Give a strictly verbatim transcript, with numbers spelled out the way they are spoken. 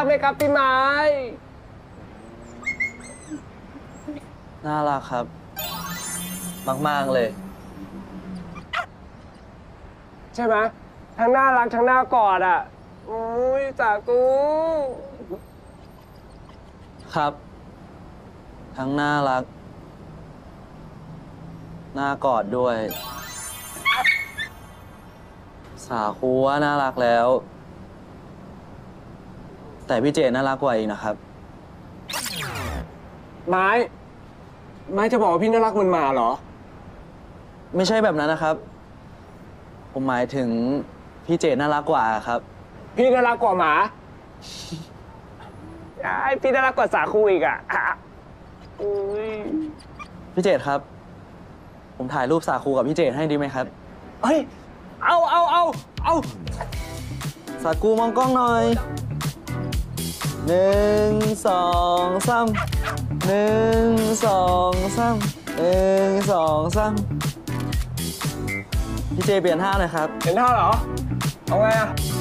กไหมครับพี่ไม้น่ารักครับมากๆเลยใช่ไหมทั้งน่ารักทั้งน่ากอดอ่ะโอ้ยสากูครับ ทั้งน่ารักน่ากอดด้วย สาคูว่าน่ารักแล้ว แต่พี่เจน่ารักกว่าอีกนะครับไม้ไม้จะบอกว่าพี่น่ารักเหมือนหมาเหรอไม่ใช่แบบนั้นนะครับ ผมหมายถึงพี่เจน่ารักกว่าครับพี่น่ารักกว่าหมาไอพี่น่ารักกว่าสาคูอีกอ่ะอุ้ยพี่เจตครับ ผมถ่ายรูปสาคูกับพี่เจตให้ดีไหมครับเฮ้ยเอาเอาเอาเอาสาคูมองกล้องหน่อยหนึ่งสองสามหนึ่งสองสามหนึ่งสองสามพี่เจเปลี่ยนท่าหน่อยครับเห็นท่าเหรอเอาไงอ่ะ